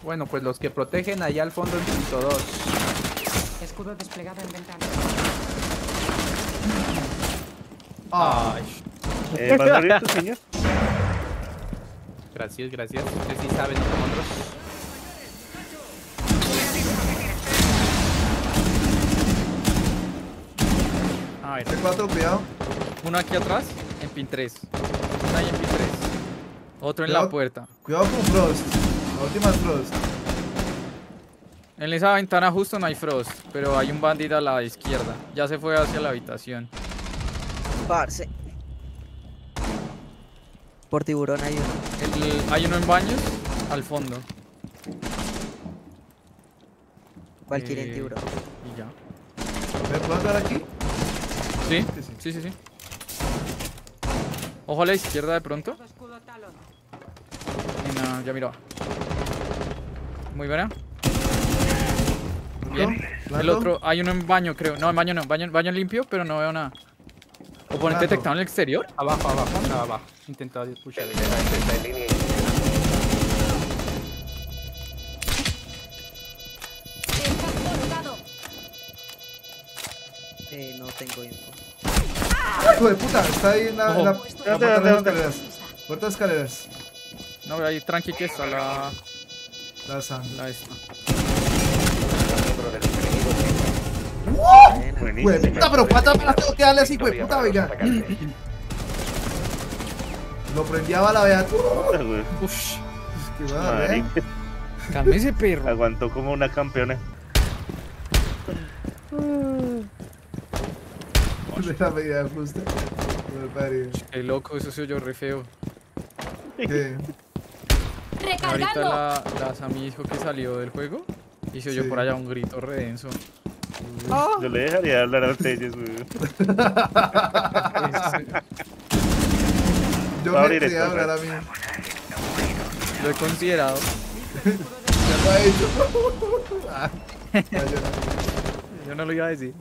Bueno, pues los que protegen allá al fondo en punto 2. Escudo desplegado en ventana. Ay. ¿Vas a abrir tu señor? Gracias, gracias. Ustedes sí saben, no como otros. A ver, C4, cuidado. uno aquí atrás, en pin 3. Uno ahí en pin 3. Otro en Cuidado. la puerta. Cuidado con Frost. La última es Frost. En esa ventana justo no hay Frost, pero hay un bandido a la izquierda. Ya se fue hacia la habitación. Parce. Por tiburón hay uno. Hay uno en baños, al fondo. Valkyrie en Eh, tiburón. Y ya. ¿Me puedo andar aquí? ¿Sí? Sí, sí. Sí, sí, sí. Ojo a la izquierda de pronto. Escudo talón. Y nada, ya miró. Muy buena. Bien. ¿Planto? El otro, hay uno en baño, creo. No, en baño no. Baño limpio, pero no veo nada. ¿Oponente Planto. detectado en el exterior? Abajo, abajo, estaba abajo. Intentaba pushar. Está en línea. No tengo info. Hijo de puta, está ahí en la, Ojo. en la puerta de las escaleras. Puerta de escaleras. No, ahí tranqui que está la San. esta. Miembro de los enemigos. Buena. Güey, Buenísimo. puta, pero ¿cuántas balas tengo que darle así, güey? Victoria Puta, para los oiga. atacantes. Lo prendía a la vea. Güey. Uff, Que va, ¿eh? Marica, cálmese, perro. aguantó como una campeona. De la medida justa. Me parió. Qué loco, eso se oyó re feo. ¿Qué? Ahorita la Sami dijo que salió del juego y se oyó Sí. por allá un grito re denso. Yo le dejaría hablar a ustedes, güey. Yo Va a me abrir quería esto, hablar a mí. Lo he considerado. Ya lo ha hecho. Ah, ya, ya. Yo no lo iba a decir.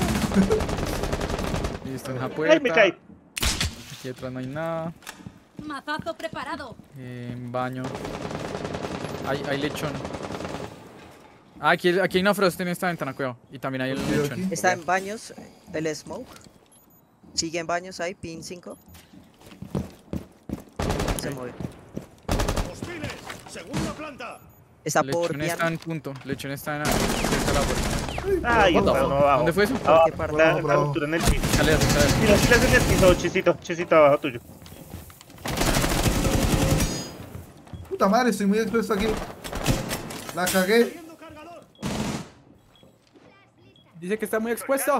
Listo, en la puerta. ¡Ay, me caí! Aquí atrás no hay nada. Mazazo preparado. En baño. Hay lechón. Ah, aquí hay una Frost en esta ventana, cuidado. Y también hay el Aquí, lechón. aquí. Está en baños. El smoke. Sigue en baños ahí. Pin 5. Se mueve. ¡Hostiles! ¡Segunda planta! Está por Lechón está piano. en punto. Lechón está en cerca de la puerta. ¡Ay, What the no, fuck? no, abajo! ¿Dónde fue eso? Abajo, ¿Qué parte? la Bravo. ruptura en el piso. Escaleras, escaleras. Mira, si en el piso, chisito abajo tuyo. Puta madre, estoy muy expuesto aquí. La cagué. ¡Viendo cargador! Dice que está muy expuesto.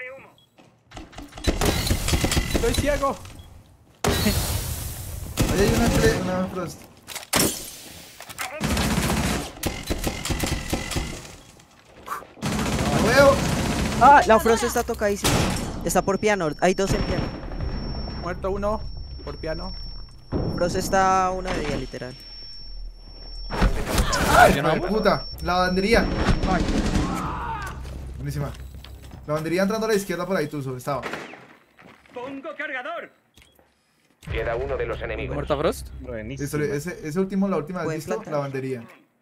Estoy ciego. Ahí hay una Frost. Lo veo. Ah, la Frost está tocadísima. Está por piano. Hay dos en piano. Muerto uno por piano. Frost está una de ella, literal. ¡Ay, ¿Ya no hijo de vamos? puta! Lavandería. Buenísima. Lavandería entrando a la izquierda por ahí, Tuzo. Estaba. ¡Pongo cargador! Queda uno de los enemigos. ¿Muerta Frost? Listo, Buenísimo. ese último, la última vez Buen visto, planta. lavandería.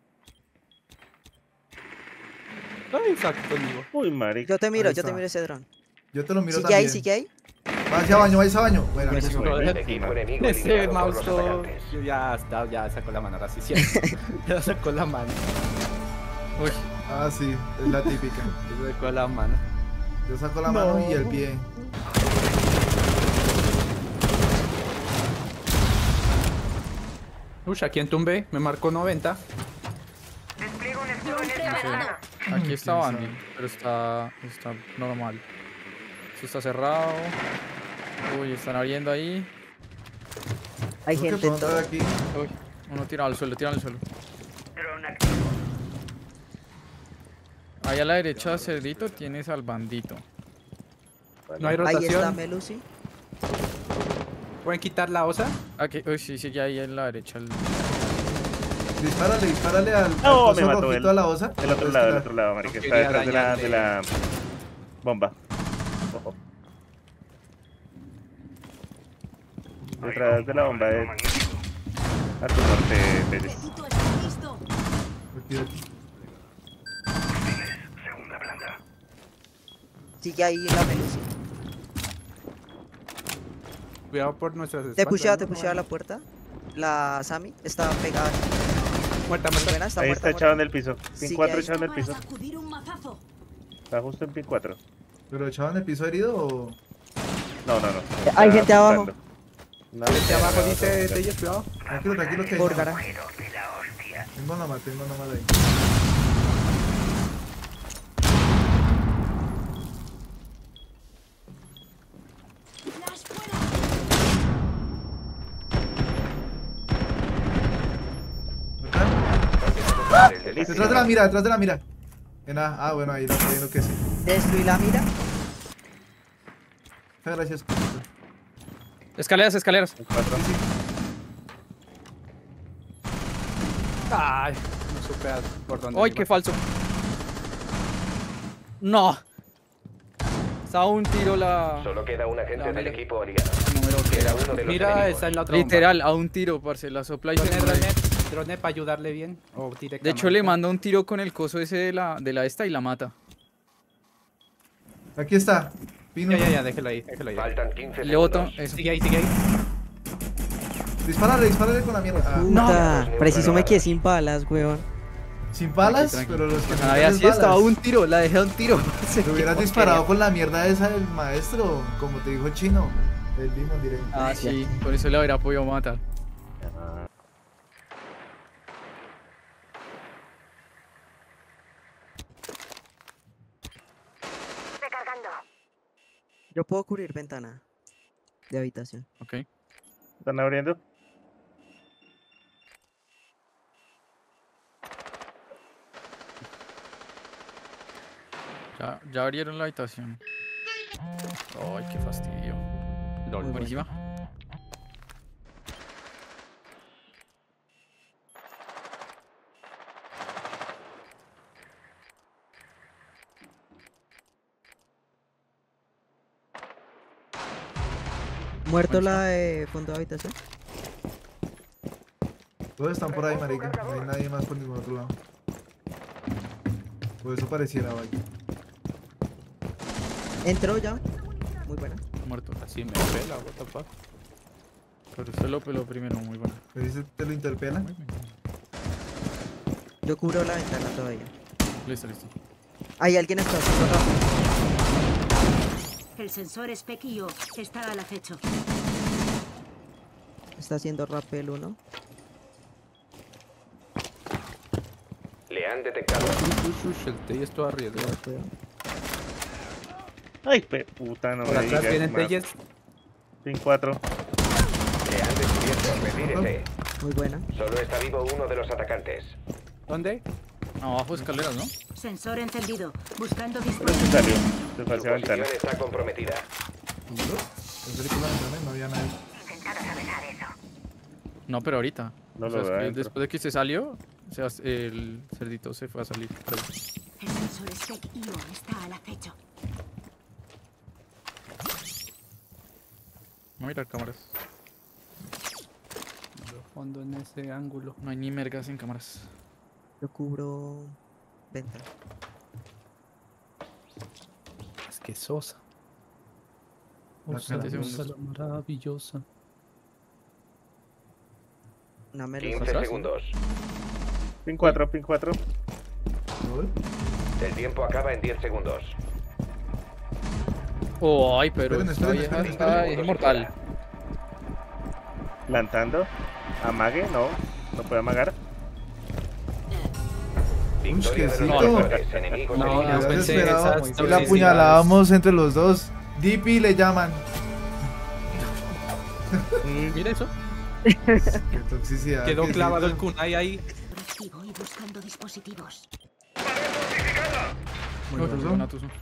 Ay, saco conmigo. Uy, marica. Yo te miro, Ahí yo te está. miro ese dron. Yo te lo miro Sigue ahí, también. sigue ahí. Vaya baño, vaya baño. Bueno, Buenísimo. Equipo enemigo Ese eliminado por mouse los todo- atacantes. ya está, ya sacó la mano, ahora sí, cierto. Ya sacó la mano. Uy, ah, sí, es la típica. Ya sacó la mano. Yo saco la mano y el pie. Uy, aquí en Tumbe me marcó 90. Dron preparado. aquí está Bandy, pero está normal. Esto está cerrado. Uy, están abriendo ahí. Hay Creo que gente en puedo todo. entrar aquí. Uy, uno tirado al suelo, tirado al suelo. Ahí a la derecha, Cerdito, tienes al bandito. No hay Ahí está rotación. Melusi. ¿Pueden quitar la osa? Aquí, uy, sí, sigue ahí en la derecha. Dispárale al No, coso me mató rojito él. a la osa. El otro lado, marica. No Está quería detrás de la dañarle. bomba. Ojo. Detrás de la bomba de... A tu norte, Pérez. Necesito estar listo. tiro. Sigue ahí la Melusi. Cuidado por nuestras Te espaldas, pushea la puerta. La Sammy está pegada. Muerta, Muy muerta. buena, está Ahí muerta. está echado en muerta. el piso. Pin Sigue 4 ahí. echado en el Para piso. sacudir un mazazo. Está justo en pin 4. ¿Pero echaban el piso herido o...? No. Hay Está gente abajo. buscando. No, Este abajo no, dice no, no. Telles, cuidado. Tranquilo, tranquilo que... Bórgara. Tengo nomás ahí. Flash fuera. ¿Verdad? Listo. Detrás de la mira. En A. Ah, bueno, ahí lo estoy viendo que sí. Destruí la mira. Muchas gracias. Escaleras, escaleras. Pin 4. Ay, no supe por dónde. ¡Ay, iba. qué falso! ¡No! Estaba a un tiro la... Solo queda un agente No, del mira. equipo aliado. Número que Era era. uno de los Mira, enemigos. está en la otra bomba. Literal, a un tiro, parce. La sopla y se muere. Drone para ayudarle bien. O De directamente. hecho, le manda un tiro con el coso ese de la esta y la mata. Aquí está. Pino. Ya, déjelo ahí. Faltan 15 Le boto segundos. eso. Sigue ahí. Dispárale con la mierda. Ah, Puta. No. Preciso me quedé sin balas, weón. sin balas, Tranquilo. pero los que Pues ahí así estaba un tiro, la dejé a un tiro. Te hubieras disparado con la mierda esa del maestro, como te dijo Chino. El Demon directo. Ah, sí, por eso le habría podido matar. Yo puedo cubrir ventana de habitación. Ok. ¿Están abriendo? Ya abrieron la habitación. Ay, qué fastidio. LOL. Buenísima. Muerto la de fondo de habitación. Todos están por ahí, marica. No hay nadie más por ningún otro lado. Por eso pareciera, vaya. Entró ya. Muy buena. Muerto. Así me pela, what the fuck. Pero usted lo peló primero, muy bueno. ¿Me dice te lo interpela? Yo cubro la ventana todavía. Listo, listo. Hay alguien está haciendo rápido. El sensor Spec-IO está al acecho. Está haciendo rappel uno. Le han detectado. El Telles todo arriesgado. Cuidado. Ay, puta, no Por me atrás digas vienen más. Telles. Pin 4. Le han descubierto. Retírese. Muy buena. Solo está vivo uno de los atacantes. ¿Dónde? Abajo escaleras, ¿no? Sensor encendido. Buscando Pero disparo. se salió. Se Su pasó a ventana. posición está comprometida. Pensé que la ventana y no había nadie. No, pero ahorita. No O sea, lo es veo que adentro. después de que se salió, o sea, el cerdito se fue a salir. El sensor Spec-IO está al acecho. Voy a mirar cámaras. Fondo en ese ángulo. No hay ni mergas en cámaras. Yo cubro ventana. Es que sosa. La Sosa, cara. sosa, la maravillosa. Una 15 menos. segundos. Pin 4, pin 4. ¿No? El tiempo acaba en 10 segundos. Oh, ay, pero Esperen, esta esperen, vieja esperen, está esperen. inmortal. Plantando. Amague, no. No puede amagar. Victoria de los quesito. ganadores. Enemigos No, eliminados. hubieras pensé esperado esas y la toxicidades. apuñalábamos entre los dos. DP le llaman. Mira eso. Qué toxicidad. Quedó quesito. clavado el kunai ahí. Activo y buscando dispositivos. Muy ¿Otro son? buena, Tuzo.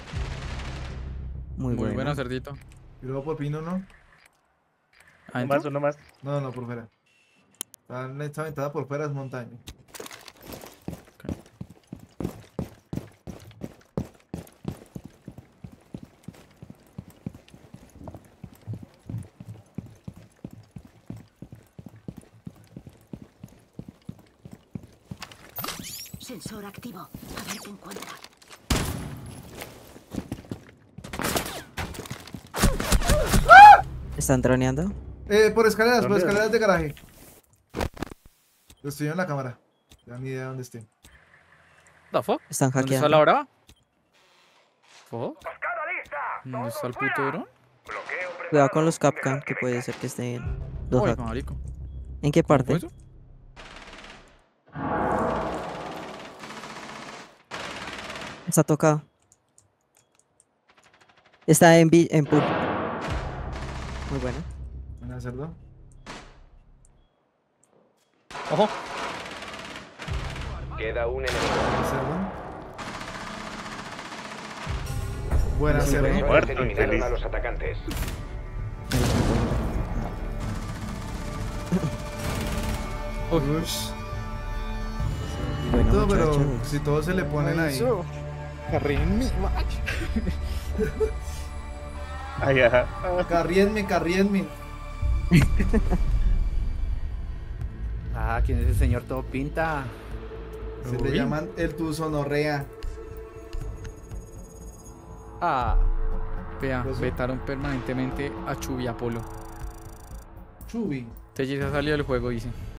Muy Muy buena, buena. cerdito. Y luego por Pino, ¿no? Uno ¿Adentro? más, uno más. No, por fuera. Esta ventana por fuera es montaña. Sensor activo. A ver qué encuentra. ¿Están droneando? Por escaleras ¿Dónde? de garaje. Lo estoy en la cámara. Ya ni idea de dónde estoy. ¿The fuck? Están ¿Dónde está hackeando. la brava? ¿Fuck? ¿Dónde está el puto dron? Cuidado con los Capcan, que puede ser que estén los Uy, hack. marico. ¿En qué parte? ¿Fue eso? Está tocado. Está en pool. Muy bueno. Buena, cerdo. Ojo. Queda un enemigo. Cerdo. Buena, Sí, cerdo. bueno. Muerto, Eliminaron infeliz. a los atacantes. Ush. Bueno, Todo, pero muchachos. si todos se le ponen ahí. Carrín mi match. Ay, ajá. Carrienme. Ah, ¿quién es el señor todo pinta? Se le Uy. llaman el tuzonorrea. Ah, Vea, ¿Qué pasó? vetaron permanentemente a Chubi Apolo. Chubi. Teji se ha salido del juego, dice.